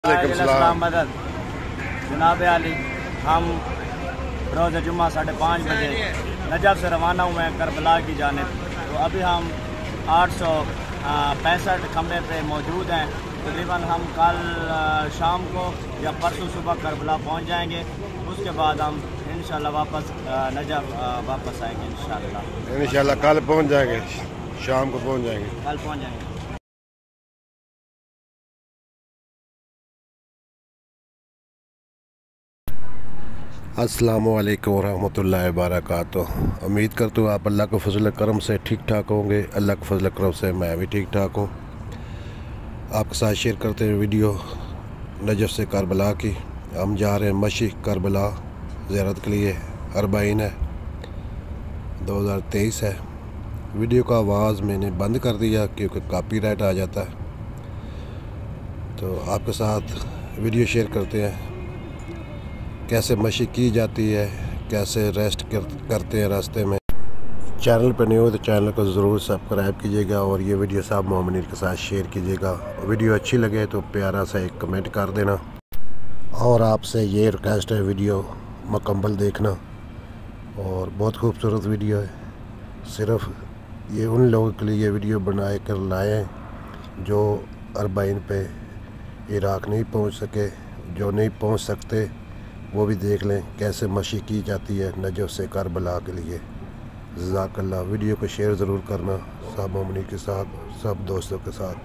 وعلیکم السلام مدد جناب علی، ہم روز جمعہ 5:30 بجے نجف سے روانہ ہوئے ہیں کربلا کی جانب۔ تو ابھی ہم 865 کھمبے پہ موجود ہیں۔ تقریباً ہم کل شام کو یا پرسوں صبح کربلا پہنچ جائیں گے۔ اس کے بعد ہم انشاءاللہ واپس نجف واپس آئیں گے انشاءاللہ کل پہنچ جائیں گے، شام کو پہنچ جائیں گے، کل پہنچ جائیں گے۔ السلام علیکم ورحمۃ اللہ وبرکاتہ۔ امید کرتا ہوں آپ اللہ کے فضل کرم سے ٹھیک ٹھاک ہوں گے۔ اللہ کے فضل کرم سے میں بھی ٹھیک ٹھاک ہوں۔ آپ کے ساتھ شیئر کرتے ہیں ویڈیو نجف سے کربلا کی۔ ہم جا رہے ہیں مشرق کربلا زیارت کے لیے۔ 40 ہے، 2023 ہے۔ ویڈیو کا آواز میں نے بند کر دیا کیونکہ کاپی رائٹ آ جاتا ہے، تو آپ کے ساتھ ویڈیو شیئر کرتے ہیں کیسے مشی کی جاتی ہے، کیسے ریسٹ کرتے ہیں راستے میں۔ چینل پہ نہیں ہو تو چینل کو ضرور سبسکرائب کیجیے گا، اور یہ ویڈیو صاحب مومنین کے ساتھ شیئر کیجیے گا۔ ویڈیو اچھی لگے تو پیارا سا ایک کمنٹ کر دینا، اور آپ سے یہ ریکویسٹ ہے ویڈیو مکمل دیکھنا۔ اور بہت خوبصورت ویڈیو ہے، صرف یہ ان لوگوں کے لیے یہ ویڈیو بنائے کر لائے ہیں جو 40 پہ عراق نہیں پہنچ سکے۔ جو نہیں پہنچ سکتے وہ بھی دیکھ لیں کیسے مشی کی جاتی ہے نجف سے کربلا کے لیے۔ جزاک اللہ۔ ویڈیو کو شیئر ضرور کرنا سب مومنین کے ساتھ، سب دوستوں کے ساتھ۔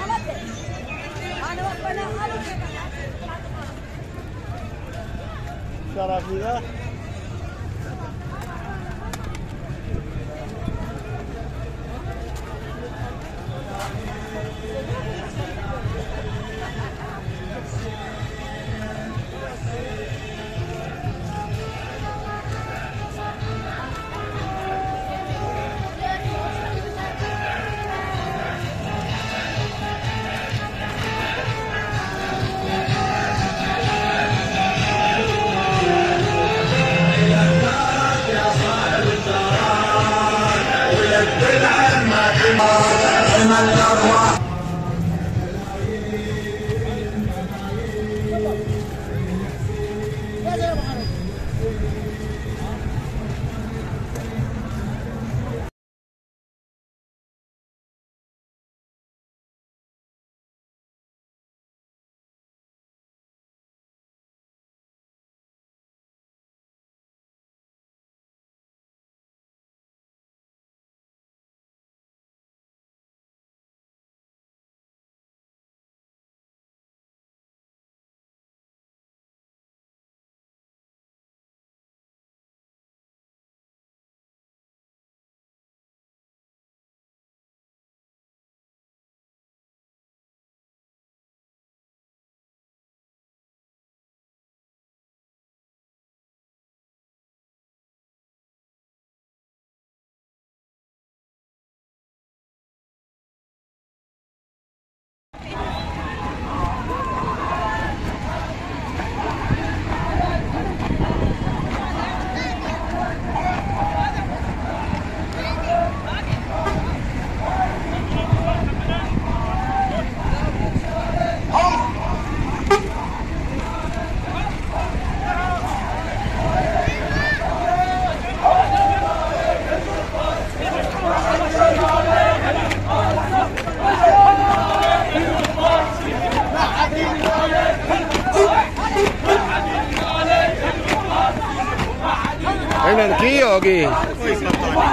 شرفية انہوں کی ہوگی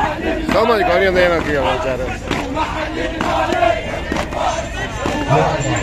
سمجھ کو نہیں دینا کی ہوگا بیچارے